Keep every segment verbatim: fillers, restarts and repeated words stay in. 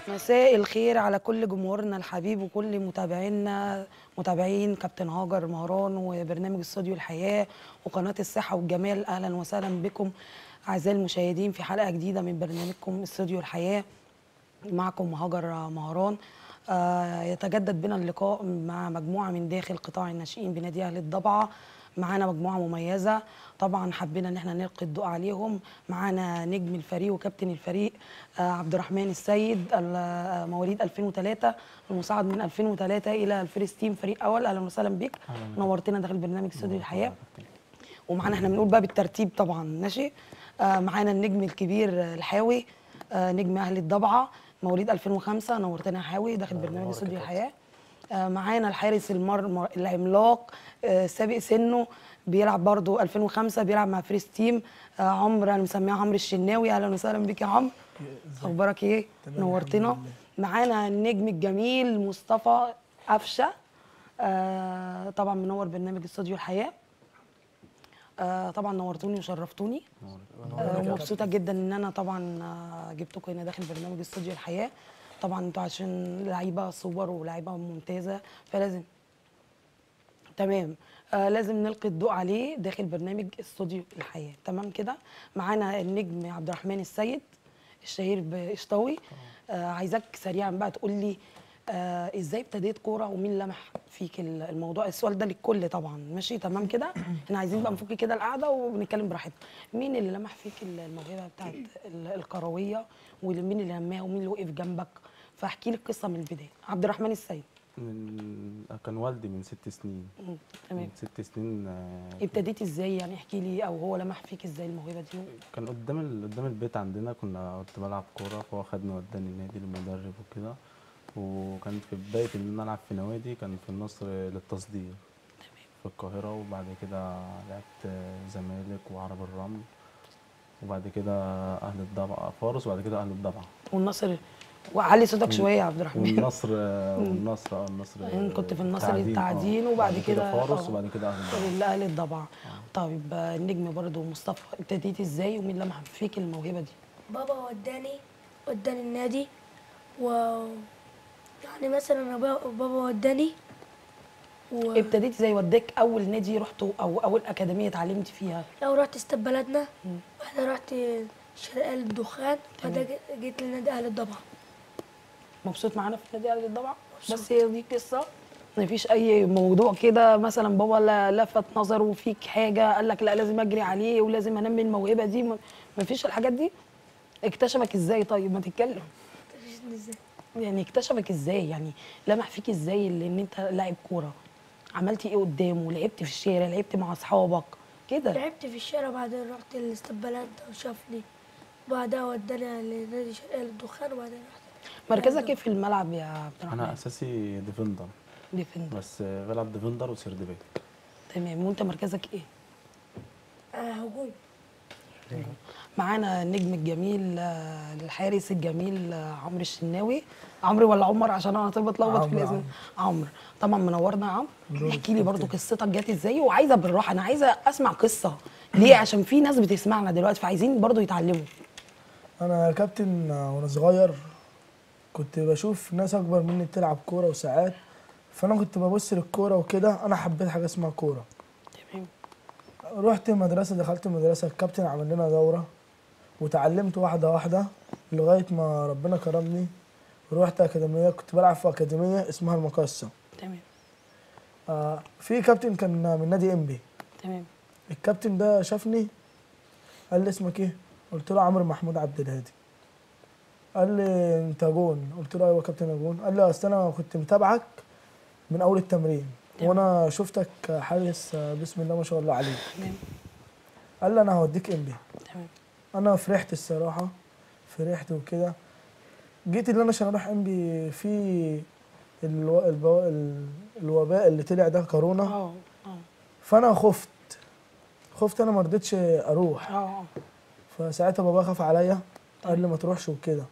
مساء الخير على كل جمهورنا الحبيب وكل متابعينا متابعين كابتن هاجر مهران وبرنامج استوديو الحياة وقناة الصحة والجمال. أهلا وسهلا بكم أعزائي المشاهدين في حلقة جديدة من برنامجكم استوديو الحياة. معكم هاجر مهران. آه يتجدد بنا اللقاء مع مجموعة من داخل قطاع الناشئين بنادي أهل الضبعة. معانا مجموعة مميزة طبعا، حبينا ان احنا نلقي الضوء عليهم. معانا نجم الفريق وكابتن الفريق آه عبد الرحمن السيد، آه مواليد ألفين وثلاثة، المصعد من ألفين وثلاثة الى الفيرست تيم فريق اول. اهلا وسهلا بك، نورتنا داخل برنامج استوديو الحياة. ومعانا احنا بنقول بقى بالترتيب طبعا ماشي. آه معانا النجم الكبير الحاوي، آه نجم اهل الضبعة، مواليد ألفين وخمسة. نورتنا يا حاوي داخل برنامج استوديو الحياة. آه معانا الحارس المرمى العملاق آه سابق سنه، بيلعب برضه ألفين وخمسة، بيلعب مع فريست تيم. آه عمرو، انا مسميها عمرو الشناوي. اهلا وسهلا بك يا عمرو، اخبارك ايه؟ نورتنا. معانا النجم الجميل مصطفى قفشه، آه طبعا منور برنامج استوديو الحياه. آه طبعا نورتوني وشرفتوني. آه ومبسوطه جدا ان انا طبعا آه جبتكم هنا داخل برنامج استوديو الحياه. طبعا انتوا عشان لعيبه سوبر ولاعيبه ممتازه فلازم تمام آه لازم نلقي الضوء عليه داخل برنامج استوديو الحياه. تمام كده. معانا النجم عبد الرحمن السيد الشهير بقشطاوي. آه عايزاك سريعا بقى تقول لي آه ازاي ابتديت كوره ومين لمح فيك الموضوع. السؤال ده للكل طبعا ماشي. تمام كده. احنا عايزين بقى نفك كده القعده ونتكلم براحتنا. مين اللي لمح فيك الموهبه بتاعت الكرويه، ومين اللي لماها ومين اللي وقف جنبك؟ فاحكي لي القصه من البدايه. عبد الرحمن السيد. من كان والدي من ست سنين. مم. تمام. من ست سنين. آه، ابتديت ازاي يعني؟ احكي لي، او هو لمح فيك ازاي الموهبه دي؟ كان قدام ال... قدام البيت عندنا، كنا كنت بلعب كوره، فهو خدني وداني النادي المدرب وكده. وكان في بدايه ان انا العب في نوادي، كان في النصر للتصدير في القاهره، وبعد كده لعبت زمالك وعرب الرمل، وبعد كده اهل الضبعه فارس، وبعد كده اهل الضبعه والنصر. وعلي صوتك شويه يا عبد الرحمن. والنصر والنصر اه النصر أنا كنت في النصر التعدين، التعدين، آه. وبعد بعد كده فارس، آه، وبعد كده اهل الضبعه. الاهلي الضبعه. طيب آه، النجم برضو مصطفى، ابتديت ازاي ومين لمح فيك الموهبه دي؟ بابا وداني وداني النادي، و يعني مثلا أنا با- بابا وداني و ابتديت ازاي؟ وداك اول نادي رحته او اول اكاديميه اتعلمت فيها؟ لو رحت استاد بلدنا، بعدها رحت شرقال الدخان، بعدها جيت- جيت لنادي اهل الضبعه. مبسوط معانا في النادي اهلي الضبعه؟ بس هي دي قصه، مفيش اي موضوع كده مثلا بابا لا لفت نظره فيك حاجه قال لك لا لازم اجري عليه ولازم انمي الموهبه دي؟ م- مفيش الحاجات دي؟ اكتشفك ازاي؟ طيب ما تتكلم. اكتشفني ازاي؟ يعني اكتشفك ازاي؟ يعني لمح فيك ازاي اللي ان انت لاعب كوره؟ عملتي ايه قدامه؟ لعبت في الشارع؟ لعبت مع اصحابك كده؟ لعبت في الشارع، بعدين رحت لاستاد بلدنا وشافني، بعدها وداني لنادي شرقال الدخان، وبعدين رحت مركزك ايه في الملعب يا عبد الرحمن؟ انا اساسي ديفندر، ديفندر. بس بلعب ديفندر وسيرد باك. تمام. وانت مركزك ايه؟ آه هجوم. معانا النجم الجميل آه، الحارس الجميل آه، عمرو الشناوي. عمرو ولا عمر؟ عشان انا طيب بتلخبط في الاسم. عمرو. طبعا منورنا يا عمرو. احكي لي برضو قصتك جت ازاي، وعايزه بالراحه، انا عايزه اسمع قصه ليه، عشان في ناس بتسمعنا دلوقتي فعايزين برضو يتعلموا. انا يا كابتن وانا صغير كنت بشوف ناس اكبر مني بتلعب كوره وساعات، فانا كنت ببص للكوره وكده. انا حبيت حاجه اسمها كوره. تمام. رحت مدرسه، دخلت مدرسه، الكابتن عمل لنا دوره وتعلمت واحده واحده لغايه ما ربنا كرمني. رحت اكاديميه، كنت بلعب في اكاديميه اسمها المقصه. تمام. آه في كابتن كان من نادي انبي. تمام. الكابتن ده شافني قال لي اسمك ايه؟ قلت له عمرو محمود عبد الهادي. قال لي انت جون؟ قلت له ايوه يا كابتن انا جون. قال لي اصل انا كنت متابعك من اول التمرين وانا شفتك حارس بسم الله ما شاء الله عليك. تمام. قال لي انا هوديك انبي. تمام. انا فرحت الصراحه، فرحت وكده. جيت اللي انا عشان اروح انبي في الو... البو... ال- الوباء اللي طلع ده كورونا، اه اه فانا خفت خفت انا ما رضيتش اروح. اه فساعتها بابا خاف عليا، قال لي ما تروحش وكده.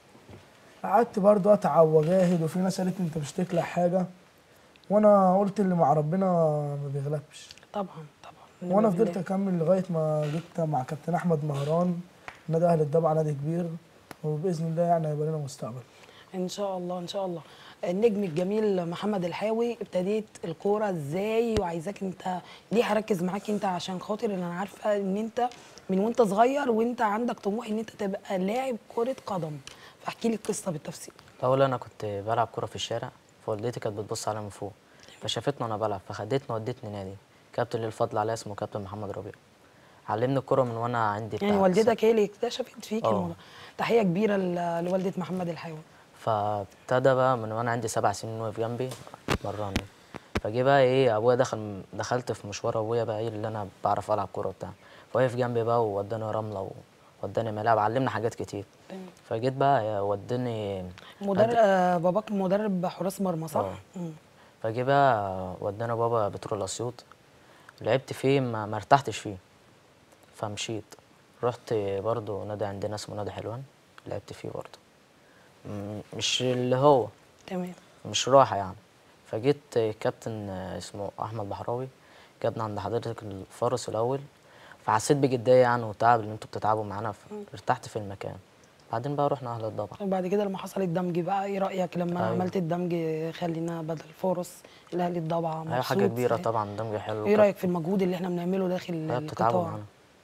قعدت برضه اتعب واجاهد، وفي ناس قالت لي انت مش هتكلح حاجه، وانا قلت اللي مع ربنا ما بيغلبش. طبعا طبعا. وانا فضلت اكمل لغايه ما جيت مع كابتن احمد مهران، نادي اهل الضبعه، نادي كبير، وباذن الله يعني هيبقى لنا مستقبل. ان شاء الله ان شاء الله. النجم الجميل محمد الحاوي، ابتديت الكوره ازاي؟ وعايزاك انت ليه هركز معاك انت عشان خاطر ان انا عارفه ان انت من وانت صغير وانت عندك طموح ان انت تبقى لاعب كره قدم، فاحكي لي القصه بالتفصيل. الاول انا كنت بلعب كوره في الشارع، فوالدتي كانت بتبص عليا من فوق، فشافتني وانا بلعب فخدتني ودتني نادي. كابتن ليه الفضل عليا اسمه كابتن محمد ربيع، علمني الكوره من وانا عندي يعني بتاع والدتك هي اللي اكتشفت فيك آه. الموضوع. تحيه كبيره ل- لوالده محمد الحاوي. فابتدى بقى من وانا عندي سبع سنين واقف جنبي مرني. فجه بقى ايه ابويا دخل دخلت في مشوار ابويا بقى ايه اللي انا بعرف العب كوره وبتاع، فوقف جنبي بقى ووداني رمله ووداني ملاعب، علمنا حاجات كتير. فجيت بقى وداني مدرب آه باباك مدرب حراس مرمى صح؟ آه. مم. فجه بقى ودانا بابا بترول اسيوط، لعبت فيه ما ما ارتحتش فيه فمشيت. رحت برضو نادي عندنا اسمه نادي حلوان، لعبت فيه برضو م- مش اللي هو تمام. مش راحة يعني. فجيت كابتن اسمه احمد بحراوي جابنا عند حضرتك الفارس الاول، فحسيت بجدية يعني وتعب اللي انتوا بتتعبوا معانا، فارتحت في المكان. بعدين بقى رحنا اهل الضبع. وبعد كده لما حصل الدمج بقى، ايه رايك لما أيوة. عملت الدمج؟ خلينا بدل فورس الاهلي الضبعه، هي حاجة مبسوط؟ كبيرة طبعا، دمج حلو. ايه رايك في المجهود اللي احنا بنعمله داخل هي بتتعبوا القطاع؟ معانا.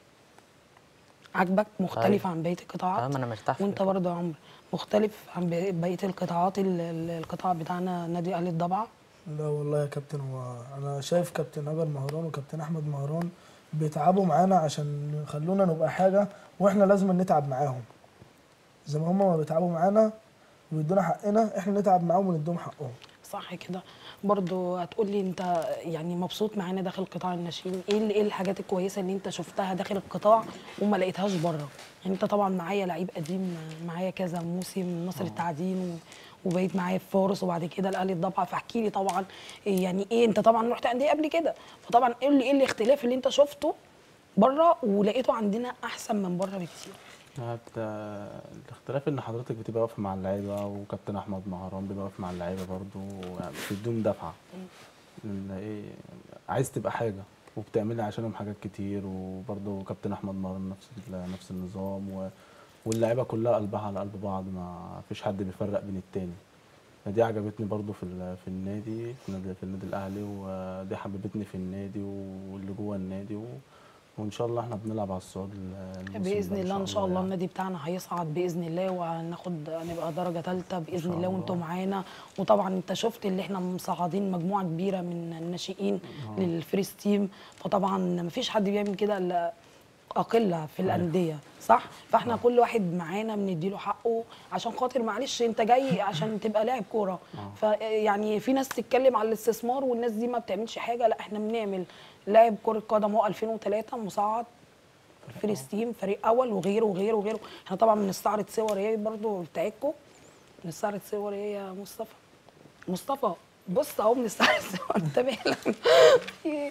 عاجبك؟ مختلف أيوة. عن بقيه القطاعات؟ أيوة، ما أنا مرتاح وانت فيه. برضه يا عمرو مختلف عن بقيه بقية القطاعات، ال- ال- القطاع بتاعنا نادي اهلي الضبعه؟ لا والله يا كابتن، هو انا شايف كابتن هاجر مهران وكابتن احمد مهران بيتعبوا معانا عشان يخلونا نبقى حاجه، واحنا لازم نتعب معاهم زي ما هم ما بيتعبوا معانا ويدونا حقنا، احنا نتعب معاهم ونديهم حقهم. صح كده. برضو هتقول لي انت يعني مبسوط معانا داخل قطاع الناشئين، ايه ال- ايه الحاجات الكويسه اللي انت شفتها داخل القطاع وما لقيتهاش بره؟ يعني انت طبعا معايا لعيب قديم، معايا كذا موسم نصر التعدين و- وبقيت معايا في فارس وبعد كده الاهلي الضبعه، فاحكي لي طبعا إيه يعني ايه، انت طبعا رحت انديه قبل كده، فطبعا قول لي ايه الاختلاف اللي انت شفته بره ولقيته عندنا احسن من بره بكتير. حتى الاختلاف ان حضرتك بتبقى واقفه مع اللعيبه، وكابتن احمد مهران بيبقى واقف مع اللعيبه برضو، يعني بتديهم دفعه ان ايه، عايز تبقى حاجه وبتعملي عشانهم حاجات كتير. وبرضو كابتن احمد مهران نفس ال- نفس النظام، و- واللعيبه كلها قلبها على قلب بعض، ما فيش حد بيفرق بين التاني. دي عجبتني برضو في ال- في النادي في النادي في النادي الاهلي، ودي حببتني في النادي واللي جوه النادي، و وان شاء الله احنا بنلعب على الصعود الموسم باذن ده الله ان شاء الله يعني. النادي بتاعنا هيصعد باذن الله، وهناخد نبقى درجه ثالثه باذن شاء الله الله. وانتم معانا. وطبعا انت شفت اللي احنا مصعدين مجموعه كبيره من الناشئين للفريس تيم، فطبعا مفيش حد بيعمل كده الا أقلة في الأندية صح؟ فاحنا كل واحد معانا بنديله حقه عشان خاطر معلش انت جاي عشان تبقى لاعب كورة. فيعني في ناس تتكلم على الاستثمار والناس دي ما بتعملش حاجة، لا احنا بنعمل لاعب كرة قدم هو ألفين وثلاثة مصعد فريس تيم فريق أول وغيره وغيره وغيره. احنا طبعا بنستعرض صور ايه برضه بتاعتكم، بنستعرض صور ايه يا مصطفى؟ مصطفى بص اهو بنستعرض صور انت مالك؟ في ايه؟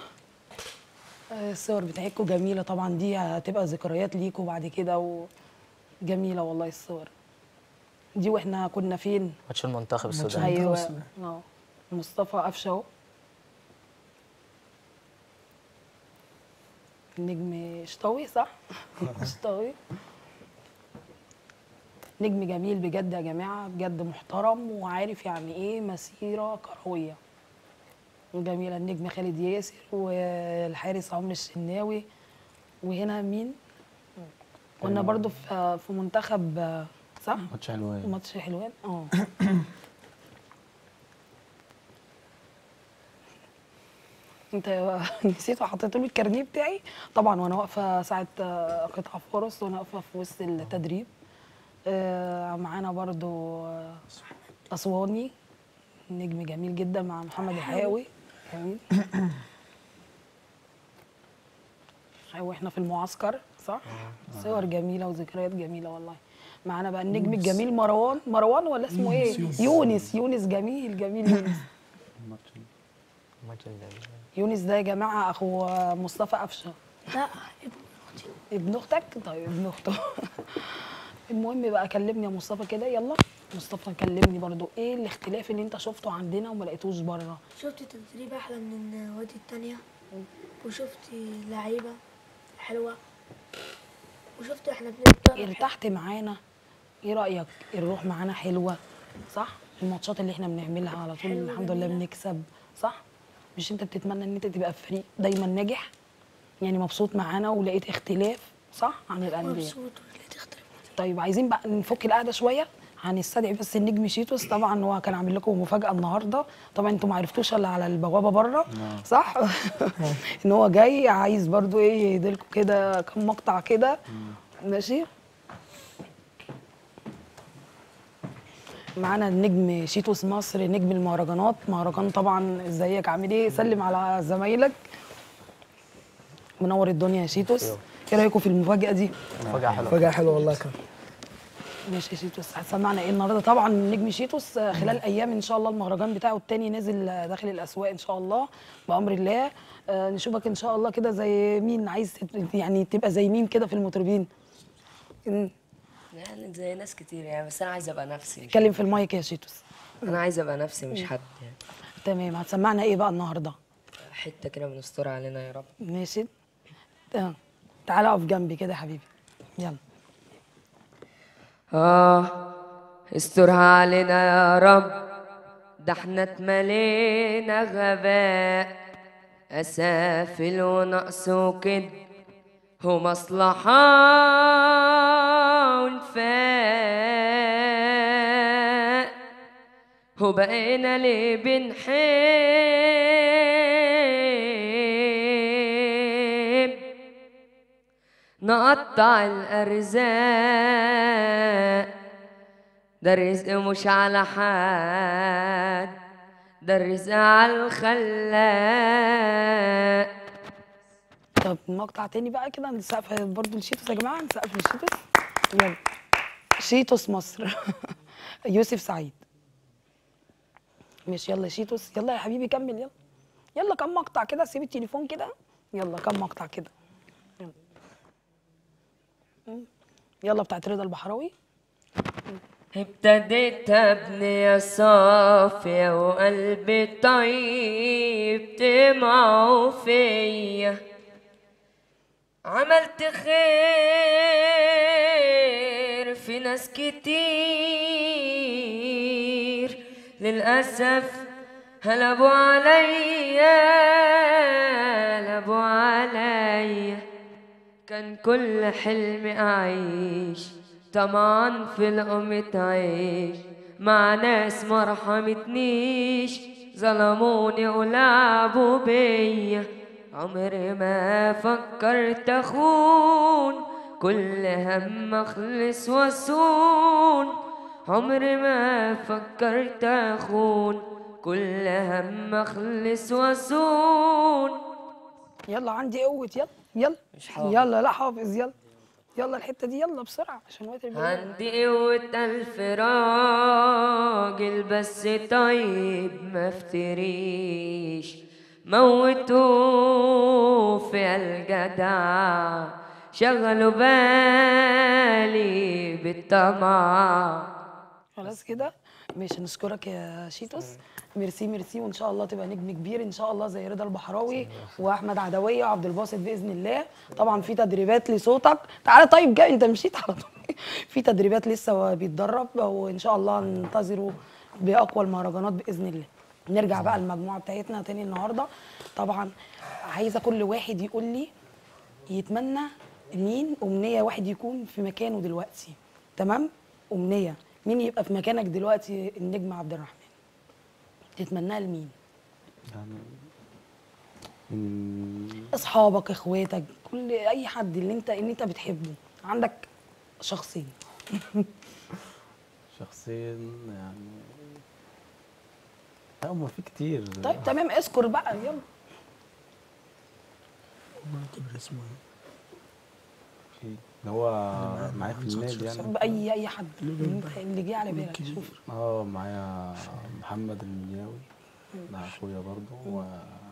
الصور بتاعتكم جميلة طبعا، دي هتبقى ذكريات ليكوا بعد كده، وجميلة والله الصور دي. واحنا كنا فين؟ ماتش المنتخب ماتش السوداني. المنتخب. ايوه السوداني. اه مصطفى قفشه اهو، نجم شطاوي صح؟ شطاوي نجم جميل بجد يا جماعة، بجد محترم وعارف يعني ايه مسيرة كروية جميلة. النجم خالد ياسر والحارس عمرو الشناوي. وهنا مين؟ كنا برضو في في منتخب صح؟ ماتش حلوان. ماتش حلوان اه. انت نسيت وحطيت له الكارنيه بتاعي طبعا وانا واقفه ساعه آه، قطع فرص وانا واقفه في وسط التدريب. آه، معانا برضو آه، اسواني نجم جميل جدا مع محمد الحاوي جميل. واحنا في المعسكر صح؟ صور جميله وذكريات جميله والله. معانا بقى النجم الجميل مروان، مروان ولا اسمه ايه؟ يونس. يونس يونس جميل جميل يونس. الماتش الماتش اللي يونس ده يا جماعه اخو مصطفى قفشه. لا ابن اختك؟ طيب ابن اخته. المهم بقى كلمني يا مصطفى كده يلا. مصطفى كلمني برضو ايه الاختلاف اللي انت شفته عندنا وما لقيتوش بره؟ شفت تدريب احلى من النوادي التانية، وشفت لعيبة حلوة، وشفت احنا بنتدرب. ارتحت معانا ايه رايك؟ الروح معانا حلوه صح؟ الماتشات اللي احنا بنعملها على طول الحمد لله بنكسب صح؟ مش انت بتتمنى ان انت تبقى في فريق دايما ناجح؟ يعني مبسوط معانا ولقيت اختلاف صح عن الانديه. مبسوط ولقيت اختلاف. طيب عايزين بقى نفك القعده شويه، هنستدعي بس النجم شيتوس. طبعا هو كان عامل لكم مفاجاه النهارده، طبعا انتوا ما عرفتوش الا على البوابه بره صح؟ ان هو جاي عايز برضو ايه يديلكم كده كم مقطع كده. ماشي، معانا النجم شيتوس مصر نجم المهرجانات. مهرجان طبعا ازيك عامل ايه؟ سلم على زمايلك. منور الدنيا يا شيتوس. ايه رايكم في المفاجاه دي؟ مفاجأة حلوة. فجأة حلوة والله كان. ماشي يا شيتوس، هتسمعنا ايه النهارده؟ طبعا نجم شيتوس خلال ايام ان شاء الله المهرجان بتاعه التاني نازل داخل الاسواق ان شاء الله بامر الله. آه نشوفك ان شاء الله كده زي مين، عايز يعني تبقى زي مين كده في المطربين؟ مم. يعني زي ناس كتير يعني، بس انا عايز ابقى نفسي. مش اتكلم في المايك يا شيتوس. انا عايز ابقى نفسي مش حد يعني. تمام، هتسمعنا ايه بقى النهارده؟ حته كده من استر علينا يا رب. ماشي، تمام. تعالى اقف جنبي كده يا حبيبي، يلا. اه استرها علينا يا رب، ده احنا اتملينا غباء، اسافل ونقص وكد ومصلحة ونفاق، وبقينا ليه بنحب نقطع الأرزاق، ده الرزق مش على حد، ده الرزق على الخلاق. طب مقطع تاني بقى كده نسقف برضه لشيتوس يا جماعه، نسقف لشيتوس. يلا شيتوس مصر. يوسف سعيد. ماشي يلا يا شيتوس، يلا يا حبيبي كمل يلا. يلا كم مقطع كده، سيب التليفون كده. يلا كم مقطع كده. يلا. مم. يلا بتاعت رضا البحراوي. ابتديت ابني يا صافية وقلبي طيب طمعوا فيا، عملت خير في ناس كتير، للأسف هلبوا عليا هلبوا عليا، كان كل حلمي أعيش طمعا في لقمة عيش، مع ناس مرحمتنيش ظلموني ولعبوا بيا، عمري ما فكرت أخون، كل هم أخلص وأصون، عمري ما فكرت أخون، كل هم أخلص وأصون. يلا عندي قوة، يلا يلا مش حافظ. يلا لا حافظ، يلا يلا الحتة دي يلا بسرعة عشان وقت البرنامج. عندي قوة ألف راجل بس طيب ما افتريش، موتوه في الجدع شغلوا بالي بالطمع. خلاص كده ماشي، نشكرك يا شيتوس. ميرسي ميرسي، وان شاء الله تبقى نجم كبير ان شاء الله زي رضا البحراوي واحمد عدويه وعبد الباسط باذن الله. طبعا في تدريبات لصوتك، تعالى طيب جاي انت مشيت على طول. في تدريبات لسه بيتدرب، وان شاء الله ننتظره باقوى المهرجانات باذن الله. نرجع بقى المجموعه بتاعتنا تاني النهارده. طبعا عايزه كل واحد يقول لي يتمنى مين امنيه واحد يكون في مكانه دلوقتي. تمام؟ امنيه مين يبقى في مكانك دلوقتي النجم عبد الرحمن؟ تتمناها لمين؟ يعني من اصحابك، اخواتك، كل اي حد اللي انت اللي انت بتحبه، عندك شخصين. شخصيا يعني لا هما في كتير. طيب تمام، اذكر بقى يلا. ما كبر اسمه ايه؟ في اللي هو معايا في النادي يعني. باي اي حد اللي انت- اللي جه على بالك شوف. اه معايا محمد المنياوي ده اخويا برضه و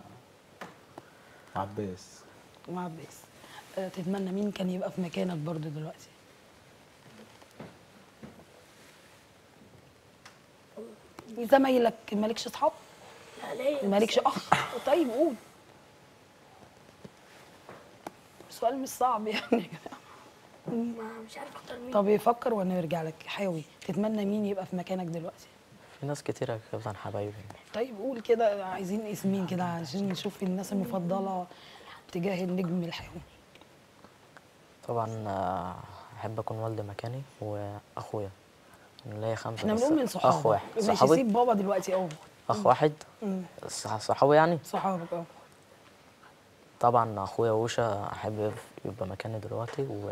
وعباس. وعباس. أه تتمنى مين كان يبقى في مكانك برضو دلوقتي؟ زمايلك، مالكش اصحاب؟ لا ليه؟ مالكش اخ؟ طيب قول. سؤال مش صعب يعني يا جماعه. ما مش عارف اختار مين. طب يفكر وانا يرجع لك، حاول تتمنى مين يبقى في مكانك دلوقتي؟ في ناس كتيرة يا كابتن حبايبي. طيب قول كده، عايزين اسمين كده عشان نشوف الناس المفضله تجاه النجم الحيوي. طبعا آه، أحب أكون والدي مكاني وأخويا، اللي هي خمسة. احنا بس بنقول من صحابك. أخ واحد. ماشي، صحابي، سيب بابا دلوقتي. اه أخ واحد. مم. صح- صحابي يعني. صحابك اه. طبعا أخويا وشا أحب يبقى مكاني دلوقتي، و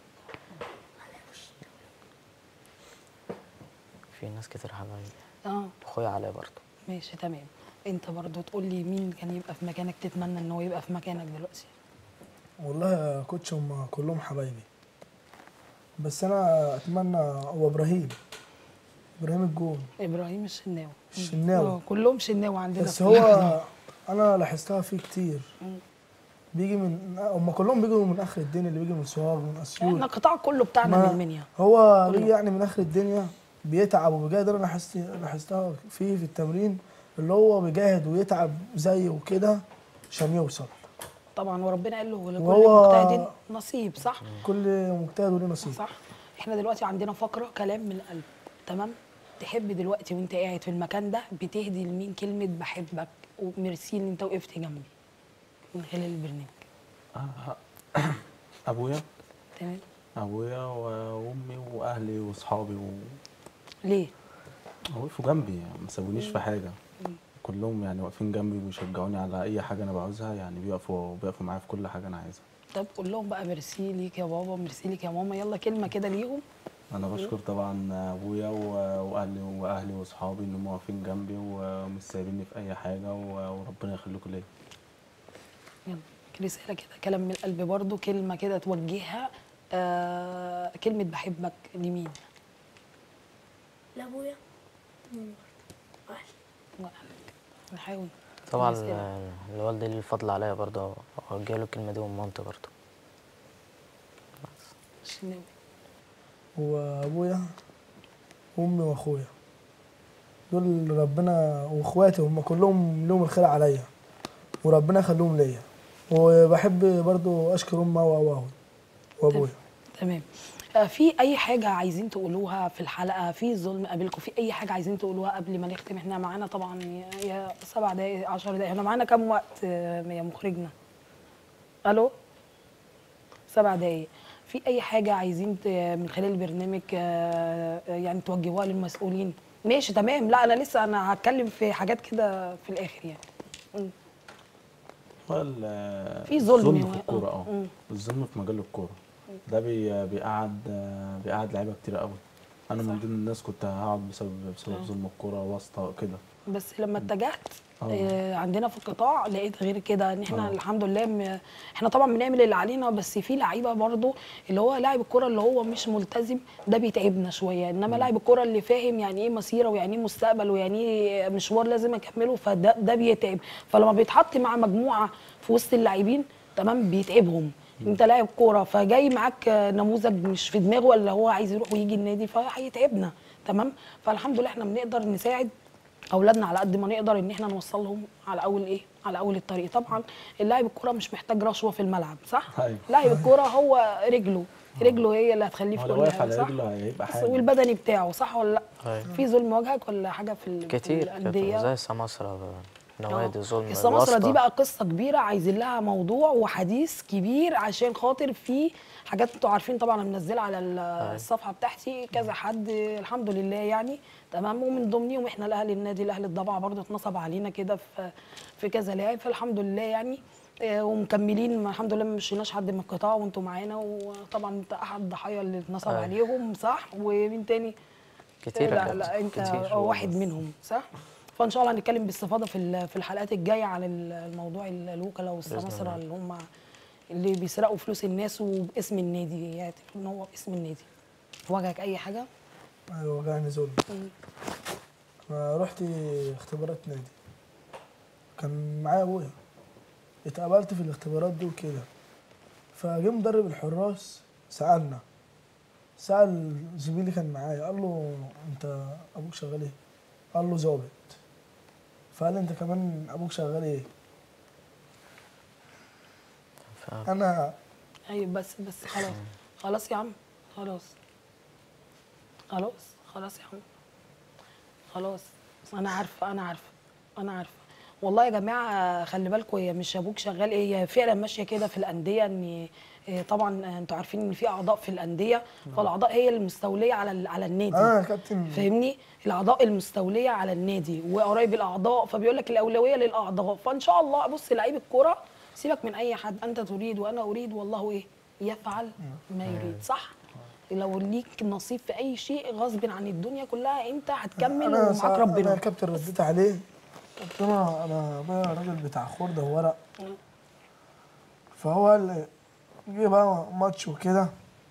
في ناس كتير حبايبي. اه أخويا علاء برضه. ماشي تمام. انت برضو تقول لي مين كان يبقى في مكانك، تتمنى ان هو يبقى في مكانك دلوقتي؟ والله يا كوتش هم كلهم حبايبي، بس انا اتمنى هو ابراهيم ابراهيم الجون ابراهيم الشناوي. الشناوي. اه كلهم شناوي عندنا بس في هو البلد. انا لاحظتها فيه كتير، مم. بيجي من هم كلهم بيجوا من اخر الدنيا، اللي بيجي من سوهاج من اسيوط. احنا القطاع كله بتاعنا من ما المنيا. هو كله. بيجي يعني من اخر الدنيا بيتعب وبيجاهد. انا لاحظت لاحظتها فيه في التمرين، اللي هو بيجاهد ويتعب زي وكده عشان يوصل. طبعا وربنا قال له لكل وهو- مجتهد نصيب، صح؟ كل مجتهد وليه نصيب. صح. احنا دلوقتي عندنا فقره كلام من القلب، تمام؟ تحب دلوقتي وانت قاعد في المكان ده بتهدي لمين كلمه بحبك وميرسي ان انت وقفت جنبي من خلال البرنامج؟ آه، ابويا تمام. ابويا وامي واهلي واصحابي و... ليه؟ وقفوا جنبي يعني، ما سابونيش في حاجه. كلهم يعني واقفين جنبي وبيشجعوني على اي حاجه انا بعوزها، يعني بيقفوا بيقفوا معايا في كل حاجه انا عايزها. طب قول لهم بقى ميرسي ليك يا بابا، ميرسي ليك يا ماما، يلا كلمه كده ليهم. انا بشكر طبعا ابويا و- واهلي واهلي واصحابي ان هم واقفين جنبي ومش سايبيني في اي حاجه، و- وربنا يخليكم ليا. يلا رساله كده، كلام من القلب برضو، كلمه كده توجهها. آه كلمه بحبك لمين؟ لابويا مم. واحد. وأهلك. نحاول. طبعا رسالة. ال- الوالد ليه الفضل عليا برضه، أوجه له الكلمة دي ومامتي برضه. الشناوي. وابويا وامي واخويا دول ربنا، واخواتي هم كلهم لهم الخير عليا وربنا يخليهم ليا. وبحب برضو اشكر امي وابويا وابويا. تمام. آه، في اي حاجه عايزين تقولوها في الحلقه؟ في ظلم قابلكم؟ في اي حاجه عايزين تقولوها قبل ما نختم؟ احنا معانا طبعا يا- يا سبع دقائق عشر دقائق، احنا معانا كام وقت آه، يا مخرجنا؟ الو. سبع دقائق. في اي حاجه عايزين ت- من خلال البرنامج آه، آه، يعني توجهوها للمسؤولين؟ ماشي تمام. لا انا لسه انا هتكلم في حاجات كده في الاخر يعني. مم. هو ال- في ظلم الظلم و- في الكوره. آه. اه الظلم في مجال الكوره ده بي- بيقعد بيقعد لعيبه كتير قوي. انا من ضمن الناس كنت هقعد بسبب بسبب آه. ظلم الكوره واسطه كده. بس لما اتجهت آه. آه عندنا في القطاع لقيت غير كده، ان احنا آه. الحمد لله م... احنا طبعا بنعمل اللي علينا، بس في لعيبه برضو اللي هو لاعب الكره اللي هو مش ملتزم ده بيتعبنا شويه، انما لاعب الكره اللي فاهم يعني ايه مسيره ويعني ايه مستقبل ويعني ايه مشوار لازم اكمله، فده ده بيتعب. فلما بيتحط مع مجموعه في وسط اللاعبين تمام بيتعبهم. انت لاعب كوره فجاي معاك نموذج مش في دماغه ولا هو عايز يروح ويجي النادي فهيتعبنا، تمام؟ فالحمد لله احنا بنقدر نساعد اولادنا على قد ما نقدر ان احنا نوصلهم على اول ايه، على اول الطريق. طبعا اللاعب الكوره مش محتاج رشوه في الملعب، صح؟ أيوة. لاعب الكوره هو رجله رجله هي اللي هتخليه في هو لو كل واقف حاجه، على صح؟ رجله هيبقى بس حاجه. والبدني بتاعه، صح ولا لا؟ أيوة. في ظلم واجهك ولا حاجه في ال- في كتير الانديه؟ زي السماسرة، نوادي ظلم. السماسرة دي الواسطة. بقى قصة كبيرة، عايزين لها موضوع وحديث كبير، عشان خاطر في حاجات انتوا عارفين طبعا انا منزلة على ال- الصفحة بتاعتي كذا حد الحمد لله يعني، تمام؟ ومن ضمنهم احنا الاهل النادي الاهلي الضبع برضه اتنصب علينا كده في في كذا لاعب، فالحمد لله يعني آه، ومكملين الحمد لله، ما مشيناش حد من القطاع وانتوا معانا، وطبعا انت احد الضحايا اللي اتنصب أيوة. عليهم، صح؟ ومين تاني؟ كتير يا لا كابتن، لا انت كتير. واحد منهم، صح؟ فان شاء الله هنتكلم باستفاضه في ال- في الحلقات الجايه على ال- الموضوع ال- الوكلاء والسماسره الله. اللي هم اللي بيسرقوا فلوس الناس وباسم النادي، يعني ان هو باسم النادي. واجهك اي حاجه؟ ايوه وجعني ظلم. مم. أنا رحت اختبارات نادي، كان معايا ابويا، اتقابلت في الاختبارات دي وكده، فجه مدرب الحراس سألنا، سأل زميلي كان معايا قال له انت ابوك شغال ايه؟ قال له ظابط. فقال لي انت كمان ابوك شغال ايه؟ ف- انا ايوه بس بس خلاص خلاص يا عم، خلاص خلاص خلاص يا عم، خلاص. انا عارفه انا عارفه انا عارفه والله يا جماعه. خلي بالكم، هي مش ابوك شغال ايه، هي فعلا ماشيه كده في الانديه. ان إيه، طبعا انتوا عارفين ان في اعضاء في الانديه، فالاعضاء هي المستوليه على ال- على النادي. اه يا كابتن. فاهمني؟ الاعضاء المستوليه على النادي وقرايب الاعضاء، فبيقول لك الاولويه للاعضاء. فان شاء الله بص، لعيب الكوره سيبك من اي حد، انت تريد وانا اريد والله ايه يفعل ما يريد، صح؟ لو ليك نصيب في اي شيء غصب عن الدنيا كلها انت هتكمل انا ومعاك سا- انا ربنا. يا كابتن رديت عليه، قلت له انا ابويا راجل بتاع خرده وورق. فهو قال لي جه بقى ماتش وكده،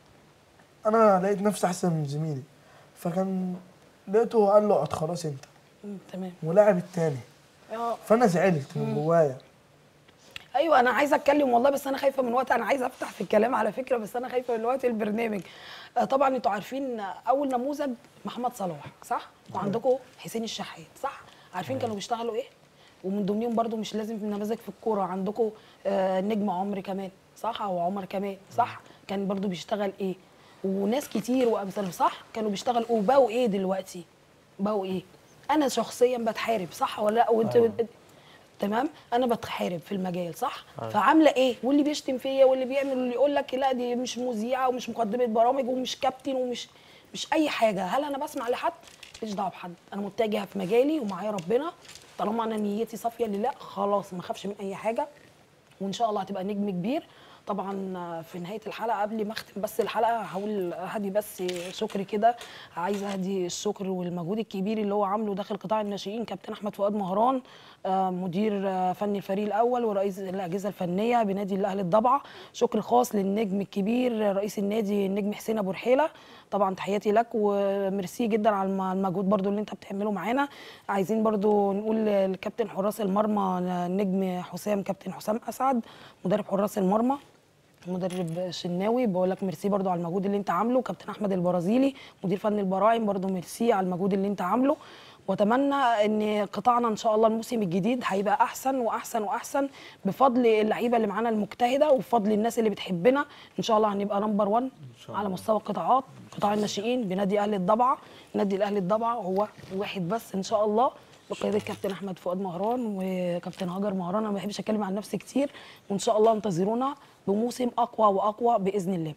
انا لقيت نفسي احسن من زميلي، فكان لقيته قال له اقعد خلاص انت، مم، تمام. ولاعب التاني. اه فانا زعلت من جوايا. ايوه، انا عايزه اتكلم والله، بس انا خايفه من وقت. انا عايزه افتح في الكلام على فكره، بس انا خايفه من وقت البرنامج. آه، طبعا انتوا عارفين اول نموذج محمد صلاح، صح؟ وعندكم حسين الشحات، صح؟ عارفين كانوا بيشتغلوا ايه؟ ومن ضمنهم برضو مش لازم في نماذج في الكوره، عندكم آه نجم عمرو كمال، صح؟ او عمر كمال، صح؟ كان برضو بيشتغل ايه؟ وناس كتير وامثالهم، صح؟ كانوا بيشتغلوا وبقوا ايه دلوقتي؟ بقوا ايه؟ انا شخصيا بتحارب، صح ولا لا؟ وانت أيوة. تمام، انا بتحارب في المجال، صح؟ أيوة. فعامله ايه؟ واللي بيشتم فيا واللي بيعمل واللي يقول لك لا دي مش مذيعه ومش مقدمه برامج ومش كابتن ومش مش اي حاجه. هل انا بسمع لحد؟ ماليش دعوه بحد، انا متجهه في مجالي ومعايا ربنا. طالما انا نيتي صافيه لله خلاص ما اخافش من اي حاجه، وان شاء الله هتبقى نجم كبير. طبعا في نهايه الحلقه قبل ما اختم بس الحلقه هقول اهدي بس شكر كده. عايزه اهدي الشكر والمجهود الكبير اللي هو عامله داخل قطاع الناشئين كابتن احمد فؤاد مهران، آه، مدير آه، فني الفريق الاول ورئيس الاجهزه الفنيه بنادي الاهلي الضبعه. شكر خاص للنجم الكبير رئيس النادي النجم حسين ابو رحيله. طبعا تحياتي لك وميرسي جدا على الم- المجهود برضو اللي انت بتعمله معانا. عايزين برضو نقول لكابتن حراس المرمى النجم حسام، كابتن حسام اسعد مدرب حراس المرمى، مدرب شناوي، بقول لك ميرسي برضو على المجهود اللي انت عامله. كابتن احمد البرازيلي مدير فني البراعم برضو ميرسي على المجهود اللي انت عامله. واتمنى ان قطاعنا ان شاء الله الموسم الجديد هيبقى احسن واحسن واحسن بفضل اللعيبه اللي معانا المجتهده وبفضل الناس اللي بتحبنا. ان شاء الله هنبقى نمبر واحد على مستوى القطاعات، قطاع الناشئين بنادي اهلي الضبعه. نادي الاهلي الضبعه هو واحد بس ان شاء الله بقياده كابتن احمد فؤاد مهران وكابتن هاجر مهران. انا ما بحبش اتكلم عن نفسي كتير، وان شاء الله انتظرونا بموسم اقوى واقوى باذن الله.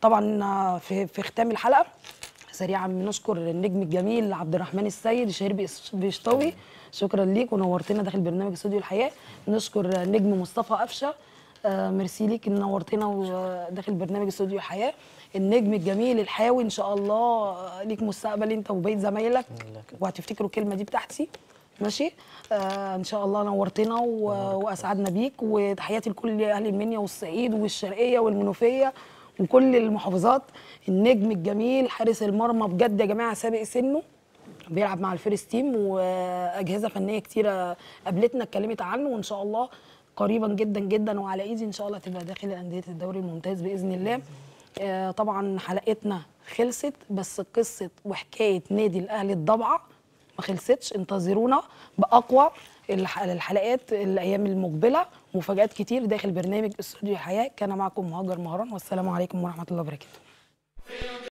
طبعا في في ختام الحلقه سريعا بنشكر النجم الجميل عبد الرحمن السيد الشهير بإس- بيشطوي، شكرا ليك ونورتنا داخل برنامج استوديو الحياه. نشكر النجم مصطفى قفشه، آه ميرسي ليك ان نورتنا داخل برنامج استوديو الحياه. النجم الجميل الحاوي ان شاء الله آه، ليك مستقبل انت وبقيه زمايلك، وهتفتكروا الكلمه دي بتاعتي، ماشي؟ آه ان شاء الله نورتنا و- واسعدنا بيك. وتحياتي لكل اهل المنيا والصعيد والشرقيه والمنوفيه وكل المحافظات. النجم الجميل حارس المرمى بجد يا جماعه سابق سنه، بيلعب مع الفيرست تيم واجهزه فنيه كتيره قابلتنا اتكلمت عنه، وان شاء الله قريبا جدا جدا وعلى ايدي ان شاء الله تبقى داخل انديه الدوري الممتاز باذن الله. آه طبعا حلقتنا خلصت، بس قصه وحكايه نادي الاهلي الضبعه ما خلصتش. انتظرونا باقوى الح- الحلقات الايام المقبله، مفاجات كتير داخل برنامج استوديو الحياه. كان معكم هاجر مهران، والسلام عليكم ورحمه الله وبركاته.